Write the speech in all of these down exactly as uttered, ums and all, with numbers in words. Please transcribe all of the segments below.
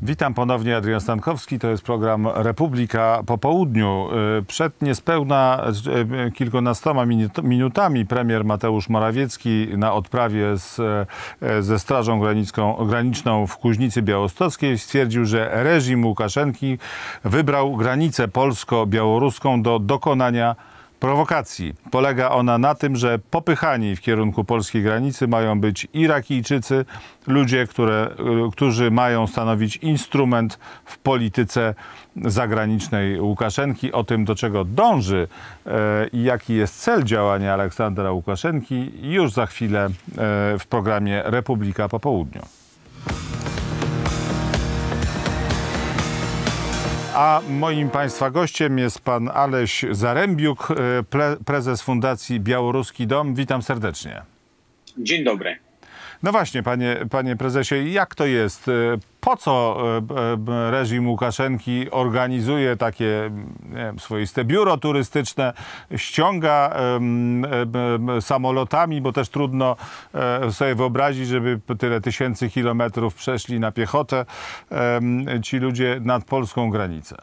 Witam ponownie, Adrian Stankowski. To jest program Republika po południu. Przed niespełna kilkunastoma minutami premier Mateusz Morawiecki na odprawie z, ze Strażą Granicką, Graniczną w Kuźnicy Białostockiej stwierdził, że reżim Łukaszenki wybrał granicę polsko-białoruską do dokonania prowokacji. Polega ona na tym, że popychani w kierunku polskiej granicy mają być Irakijczycy, ludzie, które, którzy mają stanowić instrument w polityce zagranicznej Łukaszenki. O tym, do czego dąży i e, jaki jest cel działania Aleksandra Łukaszenki, już za chwilę e, w programie Republika po południu. A moim Państwa gościem jest pan Aleś Zarembiuk, prezes Fundacji Białoruski Dom. Witam serdecznie. Dzień dobry. No właśnie, panie, panie prezesie, jak to jest? Po co reżim Łukaszenki organizuje takie, nie wiem, swoiste biuro turystyczne, ściąga um, um, samolotami, bo też trudno um, sobie wyobrazić, żeby tyle tysięcy kilometrów przeszli na piechotę um, ci ludzie nad polską granicę?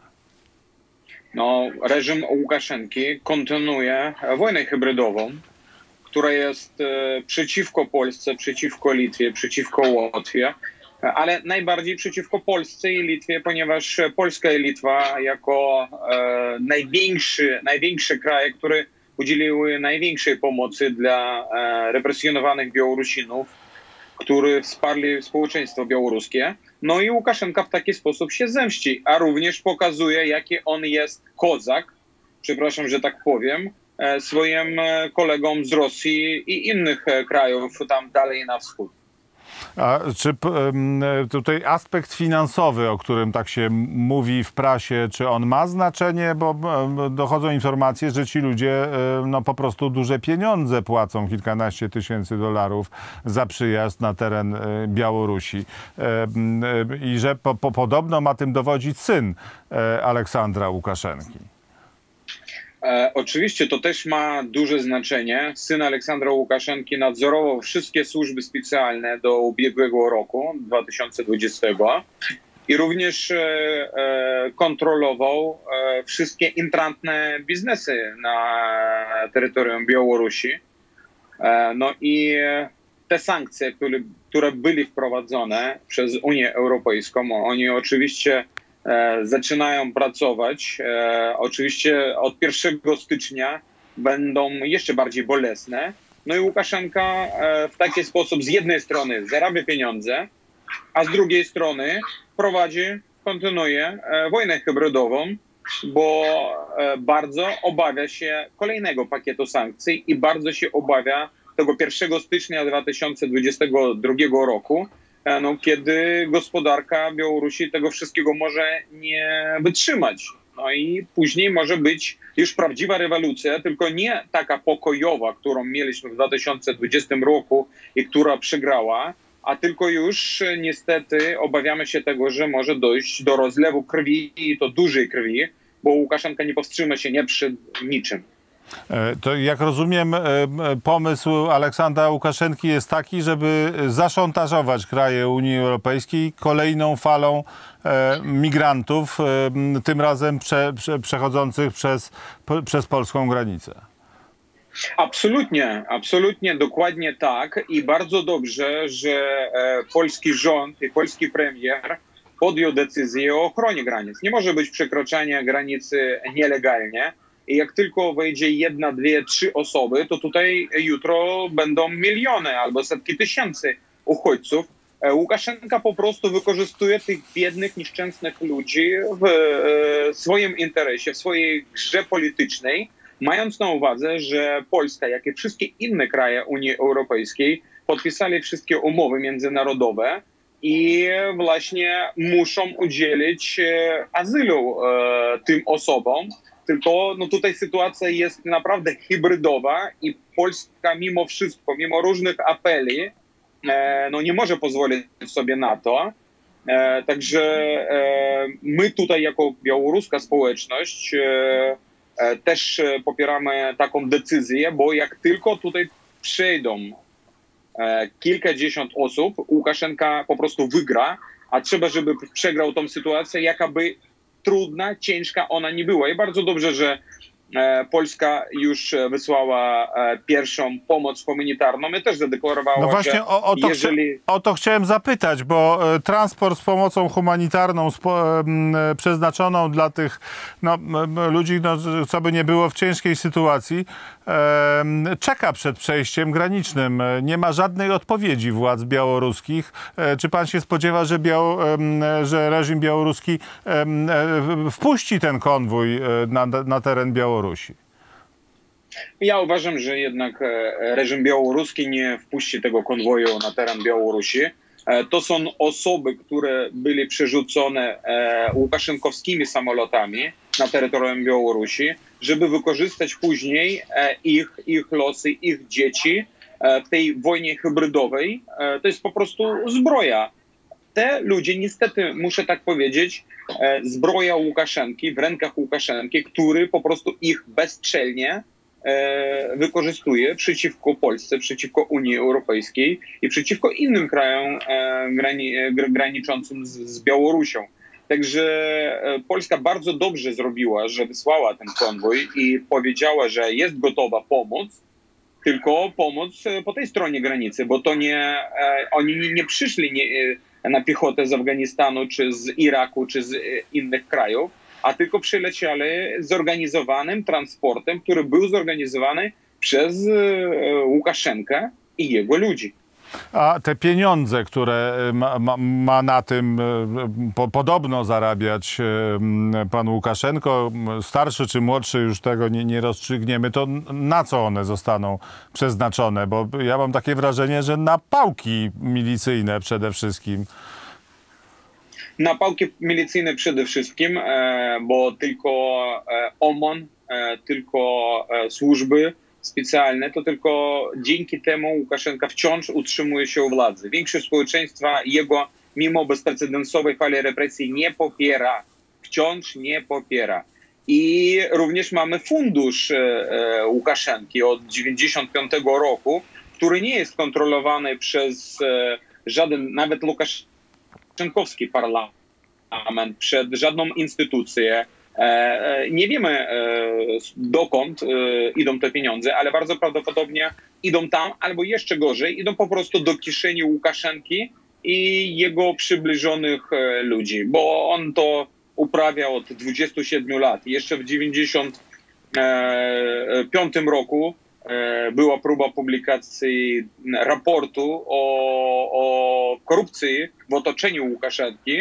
No, reżim Łukaszenki kontynuuje wojnę hybrydową, która jest e, przeciwko Polsce, przeciwko Litwie, przeciwko Łotwie, ale najbardziej przeciwko Polsce i Litwie, ponieważ Polska i Litwa jako e, największy, największe kraje, które udzieliły największej pomocy dla e, represjonowanych Białorusinów, którzy wsparli społeczeństwo białoruskie. No i Łukaszenka w taki sposób się zemści, a również pokazuje, jaki on jest kozak, przepraszam, że tak powiem, swoim kolegom z Rosji i innych krajów tam dalej na wschód. A czy tutaj aspekt finansowy, o którym tak się mówi w prasie, czy on ma znaczenie? Bo dochodzą informacje, że ci ludzie no, po prostu duże pieniądze płacą, kilkanaście tysięcy dolarów za przyjazd na teren Białorusi. I że po, po, podobno ma tym dowodzić syn Aleksandra Łukaszenki. E, oczywiście to też ma duże znaczenie. Syn Aleksandra Łukaszenki nadzorował wszystkie służby specjalne do ubiegłego roku, dwa tysiące dwudziestego, i również e, e, kontrolował e, wszystkie intrantne biznesy na terytorium Białorusi. E, no i te sankcje, które, które były wprowadzone przez Unię Europejską, oni oczywiście E, zaczynają pracować. E, oczywiście od pierwszego stycznia będą jeszcze bardziej bolesne. No i Łukaszenka e, w taki sposób z jednej strony zarabia pieniądze, a z drugiej strony prowadzi, kontynuuje e, wojnę hybrydową, bo e, bardzo obawia się kolejnego pakietu sankcji i bardzo się obawia tego pierwszego stycznia dwa tysiące dwudziestego drugiego roku, no, kiedy gospodarka Białorusi tego wszystkiego może nie wytrzymać. No i później może być już prawdziwa rewolucja, tylko nie taka pokojowa, którą mieliśmy w dwa tysiące dwudziestym roku i która przegrała, a tylko już niestety obawiamy się tego, że może dojść do rozlewu krwi i to dużej krwi, bo Łukaszenka nie powstrzyma się nie przed niczym. To jak rozumiem, pomysł Aleksandra Łukaszenki jest taki, żeby zaszantażować kraje Unii Europejskiej kolejną falą migrantów, tym razem prze, prze, przechodzących przez, przez polską granicę. Absolutnie, absolutnie, dokładnie tak. I bardzo dobrze, że polski rząd i polski premier podjął decyzję o ochronie granic. Nie może być przekroczenia granicy nielegalnie. I jak tylko wejdzie jedna, dwie, trzy osoby, to tutaj jutro będą miliony albo setki tysięcy uchodźców. Łukaszenka po prostu wykorzystuje tych biednych, nieszczęsnych ludzi w swoim interesie, w swojej grze politycznej, mając na uwadze, że Polska, jak i wszystkie inne kraje Unii Europejskiej, podpisali wszystkie umowy międzynarodowe i właśnie muszą udzielić azylu tym osobom. Tylko no tutaj sytuacja jest naprawdę hybrydowa i Polska mimo wszystko, mimo różnych apeli, e, no nie może pozwolić sobie na to. E, także e, my tutaj jako białoruska społeczność e, e, też popieramy taką decyzję, bo jak tylko tutaj przejdą e, kilkadziesiąt osób, Łukaszenka po prostu wygra, a trzeba, żeby przegrał tą sytuację, jaka by trudna, ciężka ona nie była. I bardzo dobrze, że Polska już wysłała pierwszą pomoc humanitarną i też zadeklarowała, no właśnie że o, o, to jeżeli... chcia, o to chciałem zapytać, bo transport z pomocą humanitarną spo, m, przeznaczoną dla tych no, ludzi, no, co by nie było w ciężkiej sytuacji, e, czeka przed przejściem granicznym. Nie ma żadnej odpowiedzi władz białoruskich. E, czy pan się spodziewa, że, biało, e, że reżim białoruski e, wpuści ten konwój na, na teren Białorusi? Ja uważam, że jednak reżim białoruski nie wpuści tego konwoju na teren Białorusi. To są osoby, które były przerzucone łukaszenkowskimi samolotami na terytorium Białorusi, żeby wykorzystać później ich, ich losy, ich dzieci w tej wojnie hybrydowej. To jest po prostu zbroja. Te ludzie, niestety, muszę tak powiedzieć, zbroja Łukaszenki w rękach Łukaszenki, który po prostu ich bezczelnie wykorzystuje przeciwko Polsce, przeciwko Unii Europejskiej i przeciwko innym krajom grani graniczącym z, z Białorusią. Także Polska bardzo dobrze zrobiła, że wysłała ten konwój i powiedziała, że jest gotowa pomóc, tylko pomóc po tej stronie granicy, bo to nie, oni nie przyszli nie, na piechotę z Afganistanu, czy z Iraku, czy z innych krajów, a tylko przylecieli zorganizowanym transportem, który był zorganizowany przez Łukaszenkę i jego ludzi. A te pieniądze, które ma, ma, ma na tym po, podobno zarabiać pan Łukaszenko, starszy czy młodszy, już tego nie, nie rozstrzygniemy, to na co one zostaną przeznaczone? Bo ja mam takie wrażenie, że na pałki milicyjne przede wszystkim. Na pałki milicyjne przede wszystkim, bo tylko O M O N, tylko służby specjalne, to tylko dzięki temu Łukaszenka wciąż utrzymuje się u władzy. Większość społeczeństwa jego, mimo bezprecedensowej fali represji, nie popiera. Wciąż nie popiera. I również mamy fundusz Łukaszenki od dziewięćdziesiątego piątego roku, który nie jest kontrolowany przez żaden, nawet Łukaszenkowski parlament, przed żadną instytucję. Nie wiemy, dokąd idą te pieniądze, ale bardzo prawdopodobnie idą tam, albo jeszcze gorzej, idą po prostu do kieszeni Łukaszenki i jego przybliżonych ludzi, bo on to uprawia od dwudziestu siedmiu lat. Jeszcze w dziewięćdziesiątym piątym roku była próba publikacji raportu o, o korupcji w otoczeniu Łukaszenki.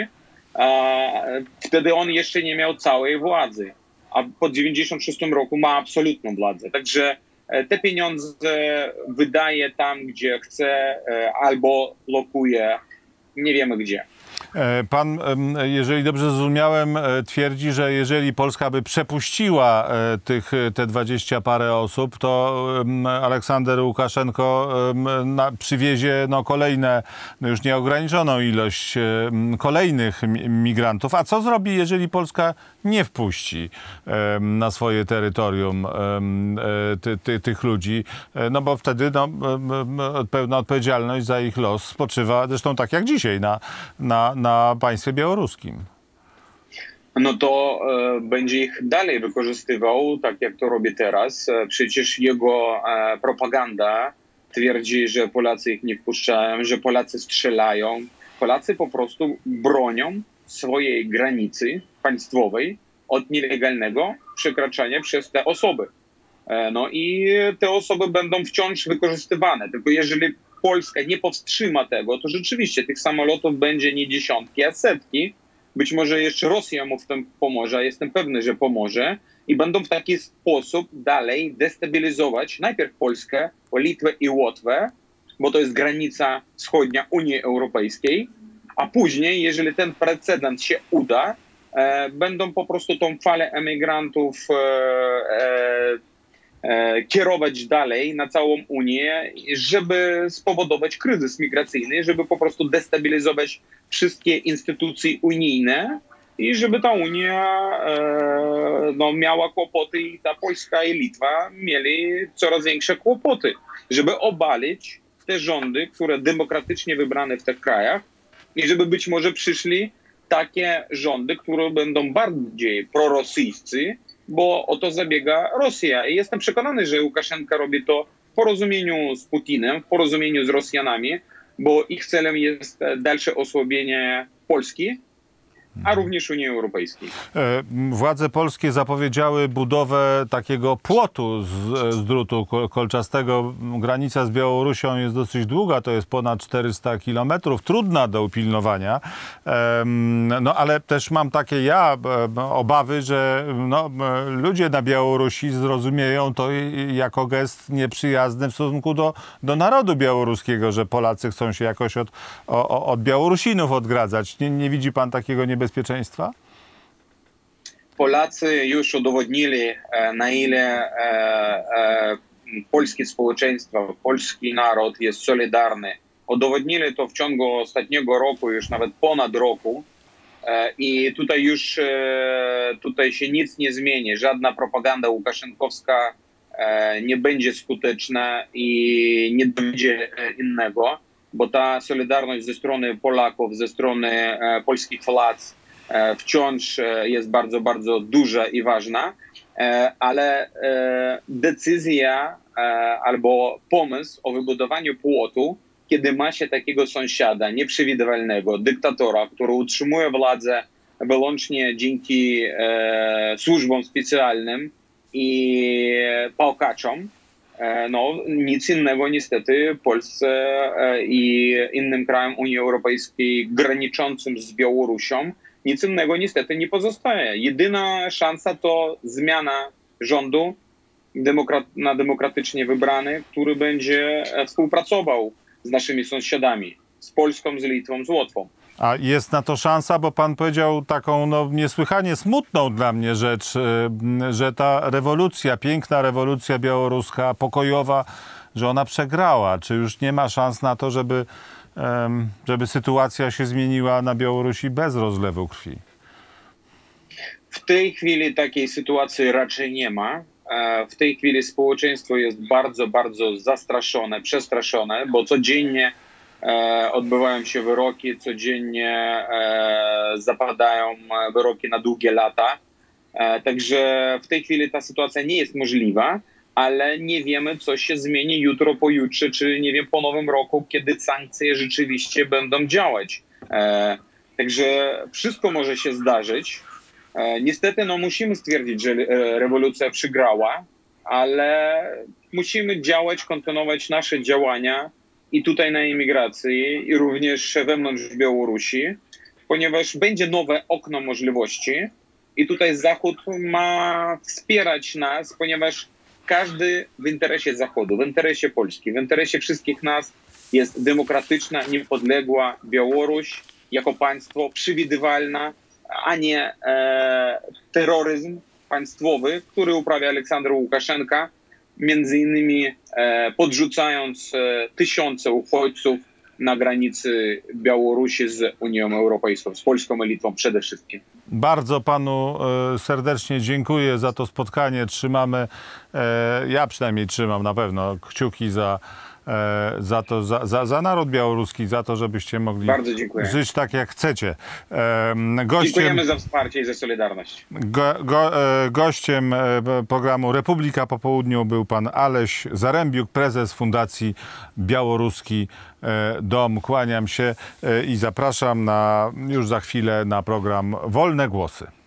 Wtedy on jeszcze nie miał całej władzy, a po dziewięćdziesiątym szóstym roku ma absolutną władzę. Także te pieniądze wydaje tam, gdzie chce, albo lokuje, nie wiemy gdzie. Pan, jeżeli dobrze zrozumiałem, twierdzi, że jeżeli Polska by przepuściła tych, te dwadzieścia parę osób, to Aleksander Łukaszenko na, przywiezie no, kolejne, no już nieograniczoną ilość kolejnych migrantów. A co zrobi, jeżeli Polska nie wpuści na swoje terytorium ty, ty, tych ludzi? No bo wtedy no, pełna odpowiedzialność za ich los spoczywa, zresztą tak jak dzisiaj, na, na na państwie białoruskim. No to e, będzie ich dalej wykorzystywał, tak jak to robi teraz. E, przecież jego e, propaganda twierdzi, że Polacy ich nie wpuszczają, że Polacy strzelają. Polacy po prostu bronią swojej granicy państwowej od nielegalnego przekraczania przez te osoby. E, no i te osoby będą wciąż wykorzystywane. Tylko jeżeli Polska nie powstrzyma tego, to rzeczywiście tych samolotów będzie nie dziesiątki, a setki. Być może jeszcze Rosja mu w tym pomoże, jestem pewny, że pomoże. I będą w taki sposób dalej destabilizować najpierw Polskę, Litwę i Łotwę, bo to jest granica wschodnia Unii Europejskiej, a później, jeżeli ten precedens się uda, e, będą po prostu tą falę emigrantów e, e, kierować dalej na całą Unię, żeby spowodować kryzys migracyjny, żeby po prostu destabilizować wszystkie instytucje unijne i żeby ta Unia e, no, miała kłopoty i ta Polska i Litwa mieli coraz większe kłopoty, żeby obalić te rządy, które demokratycznie wybrane w tych krajach i żeby być może przyszli takie rządy, które będą bardziej prorosyjscy, bo o to zabiega Rosja. I jestem przekonany, że Łukaszenka robi to w porozumieniu z Putinem, w porozumieniu z Rosjanami, bo ich celem jest dalsze osłabienie Polski, a również Unii Europejskiej. Władze polskie zapowiedziały budowę takiego płotu z, z drutu kolczastego. Granica z Białorusią jest dosyć długa, to jest ponad czterysta kilometrów, trudna do upilnowania. No ale też mam takie ja obawy, że no, ludzie na Białorusi zrozumieją to jako gest nieprzyjazny w stosunku do, do narodu białoruskiego, że Polacy chcą się jakoś od, od Białorusinów odgradzać. Nie, nie widzi pan takiego niebezpieczeństwa? Bezpieczeństwa? Polacy już udowodnili, na ile polskie społeczeństwo, polski naród jest solidarny. Udowodnili to w ciągu ostatniego roku, już nawet ponad roku. I tutaj już tutaj się nic nie zmieni. Żadna propaganda łukaszenkowska nie będzie skuteczna i nie będzie innego, bo ta solidarność ze strony Polaków, ze strony polskich władz wciąż jest bardzo, bardzo duża i ważna, ale decyzja albo pomysł o wybudowaniu płotu, kiedy ma się takiego sąsiada nieprzewidywalnego, dyktatora, który utrzymuje władzę wyłącznie dzięki służbom specjalnym i pałkaczom, no nic innego niestety Polsce i innym krajom Unii Europejskiej graniczącym z Białorusią, nic innego niestety nie pozostaje. Jedyna szansa to zmiana rządu demokrat na demokratycznie wybrany, który będzie współpracował z naszymi sąsiadami, z Polską, z Litwą, z Łotwą. A jest na to szansa, bo pan powiedział taką no, niesłychanie smutną dla mnie rzecz, że ta rewolucja, piękna rewolucja białoruska, pokojowa, że ona przegrała. Czy już nie ma szans na to, żeby, żeby sytuacja się zmieniła na Białorusi bez rozlewu krwi? W tej chwili takiej sytuacji raczej nie ma. W tej chwili społeczeństwo jest bardzo, bardzo zastraszone, przestraszone, bo codziennie odbywają się wyroki, codziennie zapadają wyroki na długie lata. Także w tej chwili ta sytuacja nie jest możliwa, ale nie wiemy, co się zmieni jutro, pojutrze, czy nie wiem, po nowym roku, kiedy sankcje rzeczywiście będą działać. Także wszystko może się zdarzyć. Niestety no, musimy stwierdzić, że rewolucja przegrała, ale musimy działać, kontynuować nasze działania i tutaj na emigracji, i również wewnątrz Białorusi, ponieważ będzie nowe okno możliwości i tutaj Zachód ma wspierać nas, ponieważ każdy w interesie Zachodu, w interesie Polski, w interesie wszystkich nas jest demokratyczna, niepodległa Białoruś jako państwo przewidywalna, a nie e, terroryzm państwowy, który uprawia Aleksander Łukaszenka, między innymi e, podrzucając e, tysiące uchodźców na granicy Białorusi z Unią Europejską, z Polską i Litwą przede wszystkim. Bardzo panu e, serdecznie dziękuję za to spotkanie. Trzymamy, e, ja przynajmniej trzymam na pewno kciuki za, e, za to, za, za, za naród białoruski, za to, żebyście mogli żyć tak, jak chcecie. E, gościem, Dziękujemy za wsparcie i za solidarność. Go, go, e, gościem e, programu Republika po południu był pan Aleś Zarembiuk, prezes Fundacji Białoruski Dom. Kłaniam się i zapraszam na, już za chwilę na program Wolne Głosy.